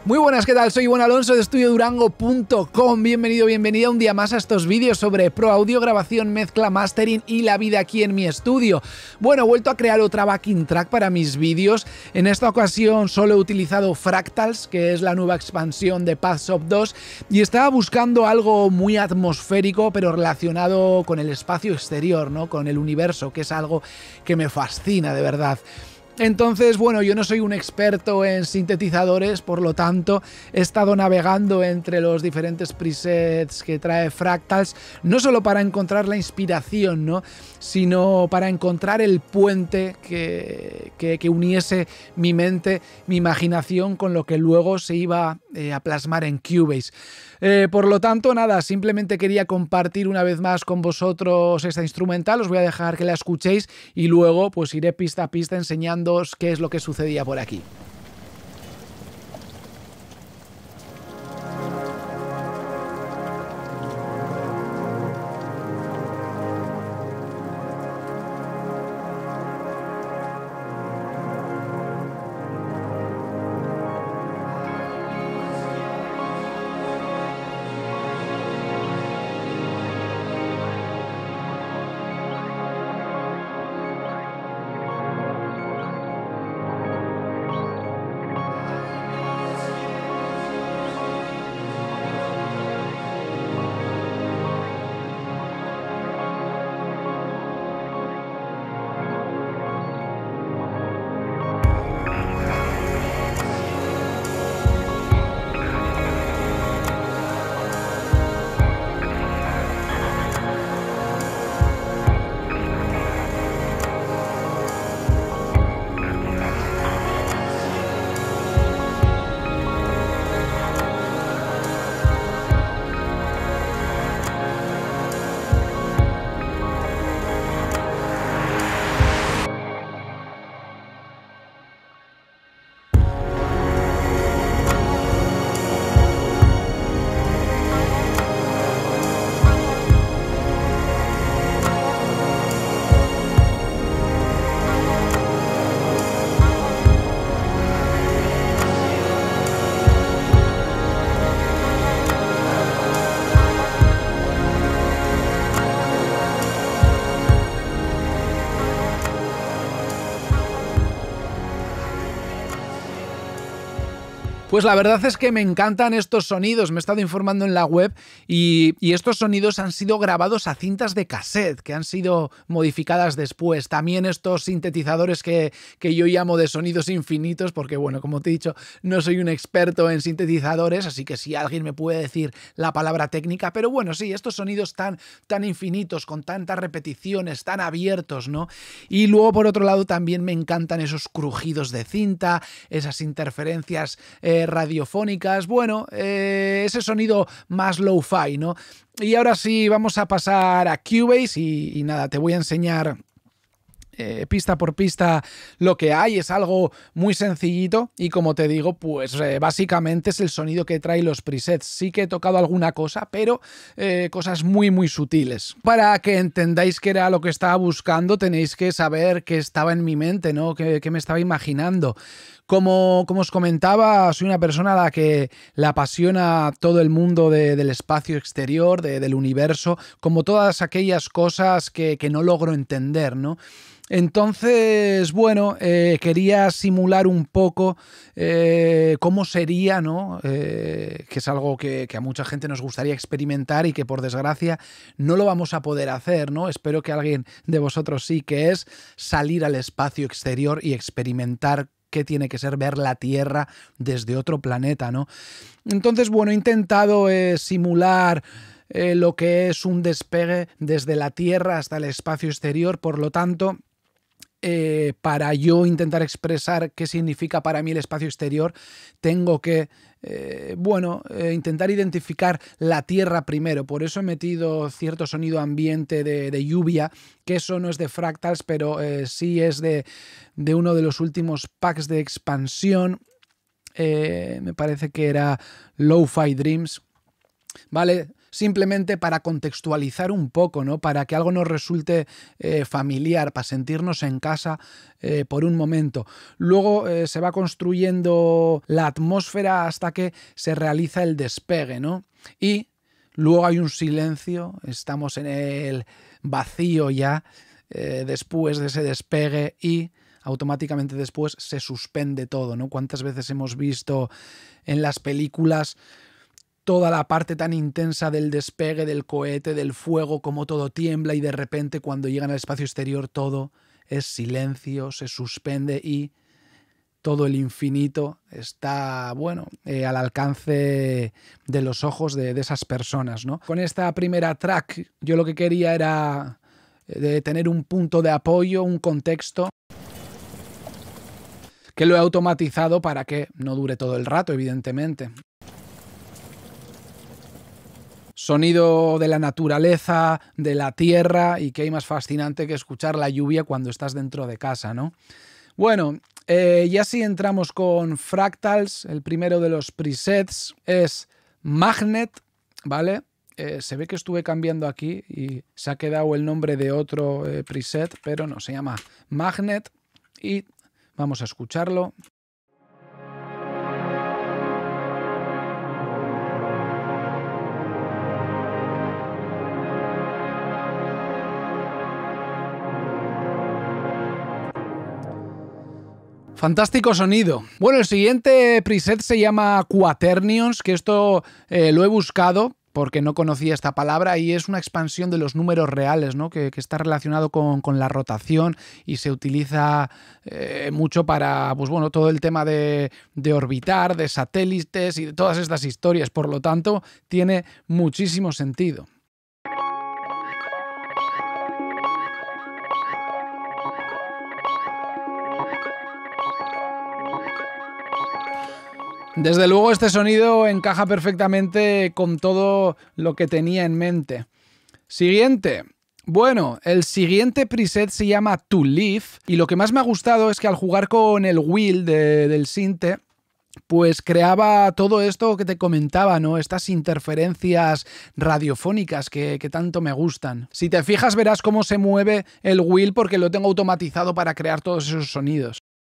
Muy buenas, ¿qué tal? Soy Iván Alonso de estudiodurango.com. Bienvenido, bienvenida un día más a estos vídeos sobre Pro Audio, grabación, mezcla, mastering y la vida aquí en mi estudio. Bueno, he vuelto a crear otra backing track para mis vídeos. En esta ocasión solo he utilizado Fractals, que es la nueva expansión de PathShop 2, y estaba buscando algo muy atmosférico, pero relacionado con el espacio exterior, ¿no? Con el universo, que es algo que me fascina de verdad. Entonces, bueno, yo no soy un experto en sintetizadores, por lo tanto he estado navegando entre los diferentes presets que trae Fractals, no solo para encontrar la inspiración, ¿no?, sino para encontrar el puente que uniese mi mente, mi imaginación con lo que luego se iba a plasmar en Cubase. Por lo tanto, nada, simplemente quería compartir una vez más con vosotros esta instrumental. Os voy a dejar que la escuchéis y luego pues iré pista a pista enseñándoos qué es lo que sucedía por aquí. Pues la verdad es que me encantan estos sonidos, me he estado informando en la web y estos sonidos han sido grabados a cintas de cassette que han sido modificadas después. También estos sintetizadores que yo llamo de sonidos infinitos, porque bueno, como te he dicho, no soy un experto en sintetizadores, así que si alguien me puede decir la palabra técnica, pero bueno, sí, estos sonidos tan infinitos, con tantas repeticiones, tan abiertos, ¿no? Y luego por otro lado también me encantan esos crujidos de cinta, esas interferencias radiofónicas, bueno, ese sonido más lo-fi, ¿no? Y ahora sí vamos a pasar a Cubase y nada, te voy a enseñar pista por pista lo que hay. Es algo muy sencillito y como te digo, pues básicamente es el sonido que trae los presets. Sí que he tocado alguna cosa, pero cosas muy sutiles. Para que entendáis qué era lo que estaba buscando, tenéis que saber qué estaba en mi mente, ¿no? Qué me estaba imaginando. Como os comentaba, soy una persona a la que le apasiona todo el mundo del espacio exterior, del universo, como todas aquellas cosas que no logro entender, ¿no? Entonces, bueno, quería simular un poco cómo sería, ¿no? Que es algo que a mucha gente nos gustaría experimentar y que por desgracia no lo vamos a poder hacer, ¿no? Espero que alguien de vosotros sí, que es salir al espacio exterior y experimentar qué tiene que ser ver la Tierra desde otro planeta, ¿no? Entonces, bueno, he intentado simular lo que es un despegue desde la Tierra hasta el espacio exterior, por lo tanto, para yo intentar expresar qué significa para mí el espacio exterior, tengo que intentar identificar la Tierra primero. Por eso he metido cierto sonido ambiente de lluvia, que eso no es de Fractals, pero sí es de uno de los últimos packs de expansión. Me parece que era Lo-Fi Dreams. Vale, simplemente para contextualizar un poco, ¿no? Para que algo nos resulte familiar, para sentirnos en casa por un momento. Luego se va construyendo la atmósfera hasta que se realiza el despegue, ¿no? Y luego hay un silencio, estamos en el vacío ya, después de ese despegue, y automáticamente después se suspende todo, ¿no? ¿Cuántas veces hemos visto en las películas toda la parte tan intensa del despegue del cohete, del fuego, como todo tiembla y de repente cuando llegan al espacio exterior todo es silencio, se suspende y todo el infinito está, bueno, al alcance de los ojos de esas personas, ¿no? Con esta primera track yo lo que quería era tener un punto de apoyo, un contexto, que lo he automatizado para que no dure todo el rato, evidentemente. Sonido de la naturaleza, de la tierra, y qué hay más fascinante que escuchar la lluvia cuando estás dentro de casa, ¿no? Bueno, ya si entramos con Fractals, el primero de los presets es Magnet, ¿vale? Se ve que estuve cambiando aquí y se ha quedado el nombre de otro preset, pero no, se llama Magnet y vamos a escucharlo. Fantástico sonido. Bueno, el siguiente preset se llama Quaternions, que esto lo he buscado porque no conocía esta palabra y es una expansión de los números reales, ¿no? Que está relacionado con la rotación y se utiliza mucho para, pues bueno, todo el tema de orbitar, de satélites y de todas estas historias. Por lo tanto, tiene muchísimo sentido. Desde luego este sonido encaja perfectamente con todo lo que tenía en mente. Siguiente. Bueno, el siguiente preset se llama To Live y lo que más me ha gustado es que al jugar con el wheel del sinte, pues creaba todo esto que te comentaba, ¿no? Estas interferencias radiofónicas que tanto me gustan. Si te fijas verás cómo se mueve el wheel porque lo tengo automatizado para crear todos esos sonidos.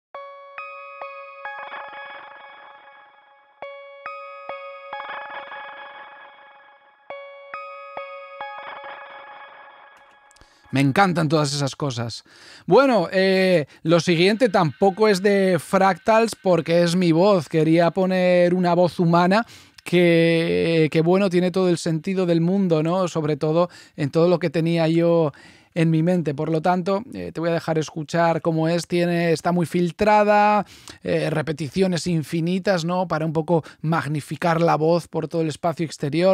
Me encantan todas esas cosas. Bueno, lo siguiente tampoco es de Fractals porque es mi voz. Quería poner una voz humana que bueno, tiene todo el sentido del mundo, ¿no? Sobre todo en todo lo que tenía yo en mi mente. Por lo tanto, te voy a dejar escuchar cómo es. Está muy filtrada, repeticiones infinitas, ¿no? Para un poco magnificar la voz por todo el espacio exterior.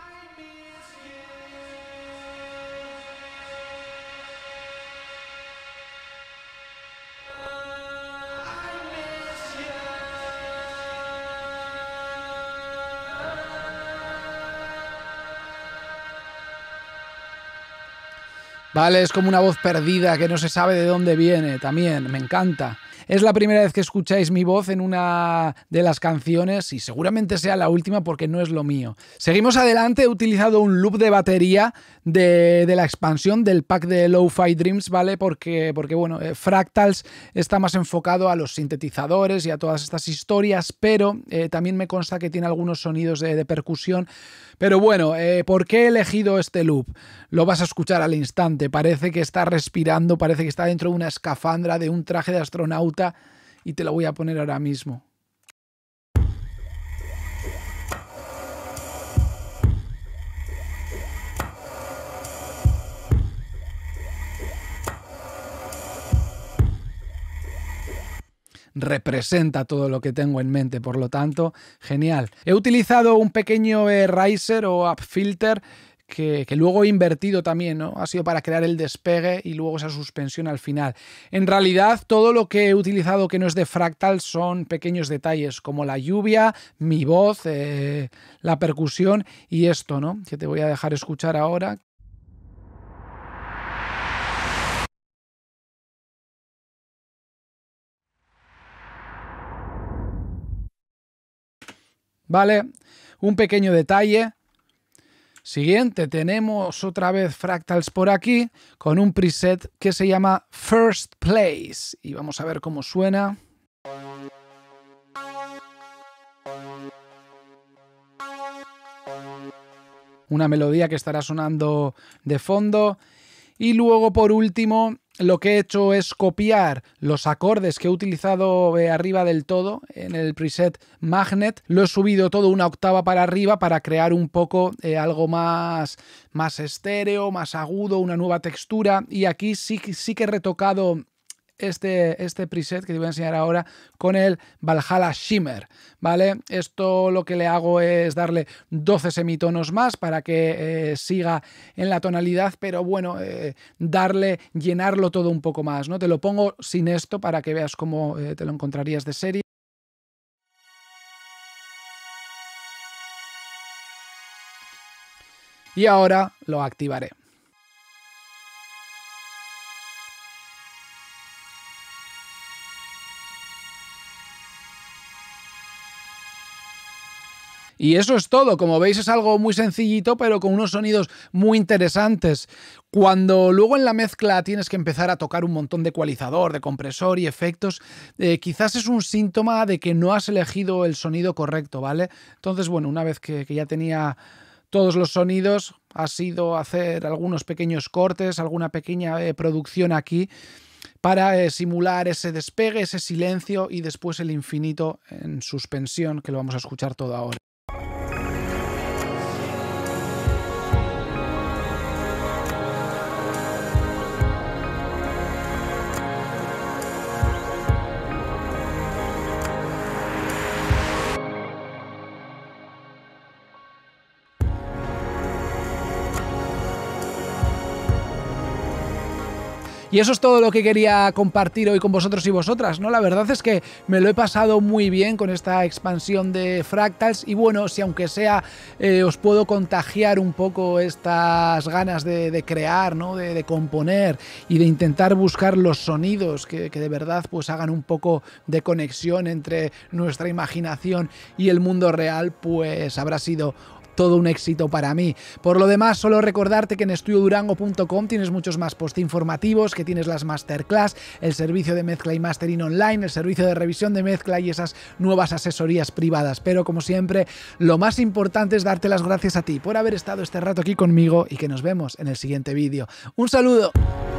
Vale, es como una voz perdida que no se sabe de dónde viene, también, me encanta. Es la primera vez que escucháis mi voz en una de las canciones y seguramente sea la última porque no es lo mío. Seguimos adelante, he utilizado un loop de batería de la expansión del pack de Lo-Fi Dreams, ¿vale? Porque bueno, Fractals está más enfocado a los sintetizadores y a todas estas historias, pero también me consta que tiene algunos sonidos de percusión. Pero bueno, ¿por qué he elegido este loop? Lo vas a escuchar al instante. Parece que está respirando, parece que está dentro de una escafandra, de un traje de astronauta, y te lo voy a poner ahora mismo. Representa todo lo que tengo en mente, por lo tanto, genial. He utilizado un pequeño riser o up filter que luego he invertido también, ¿no? Ha sido para crear el despegue y luego esa suspensión al final. En realidad, todo lo que he utilizado que no es de Fractal son pequeños detalles, como la lluvia, mi voz, la percusión y esto, ¿no? Que te voy a dejar escuchar ahora. Vale, un pequeño detalle. Siguiente, tenemos otra vez Fractals por aquí con un preset que se llama First Place y vamos a ver cómo suena. Una melodía que estará sonando de fondo. Y luego, por último, lo que he hecho es copiar los acordes que he utilizado arriba del todo en el preset Magnet. Lo he subido todo una octava para arriba para crear un poco algo más estéreo, más agudo, una nueva textura. Y aquí sí que he retocado este preset que te voy a enseñar ahora con el Valhalla Shimmer, ¿vale? Esto lo que le hago es darle 12 semitonos más para que siga en la tonalidad, pero bueno, llenarlo todo un poco más, ¿no? Te lo pongo sin esto para que veas cómo te lo encontrarías de serie. Y ahora lo activaré. Y eso es todo, como veis es algo muy sencillito pero con unos sonidos muy interesantes. Cuando luego en la mezcla tienes que empezar a tocar un montón de ecualizador, de compresor y efectos, quizás es un síntoma de que no has elegido el sonido correcto, ¿vale? Entonces, bueno, una vez que ya tenía todos los sonidos, ha sido hacer algunos pequeños cortes, alguna pequeña producción aquí, para simular ese despegue, ese silencio y después el infinito en suspensión, que lo vamos a escuchar todo ahora. Y eso es todo lo que quería compartir hoy con vosotros y vosotras, ¿no? La verdad es que me lo he pasado muy bien con esta expansión de Fractals y bueno, si aunque sea os puedo contagiar un poco estas ganas de crear, ¿no? De componer y de intentar buscar los sonidos que de verdad pues hagan un poco de conexión entre nuestra imaginación y el mundo real, pues habrá sido todo un éxito para mí. Por lo demás, solo recordarte que en estudiodurango.com tienes muchos más posts informativos, que tienes las masterclass, el servicio de mezcla y mastering online, el servicio de revisión de mezcla y esas nuevas asesorías privadas. Pero como siempre, lo más importante es darte las gracias a ti por haber estado este rato aquí conmigo y que nos vemos en el siguiente vídeo. ¡Un saludo!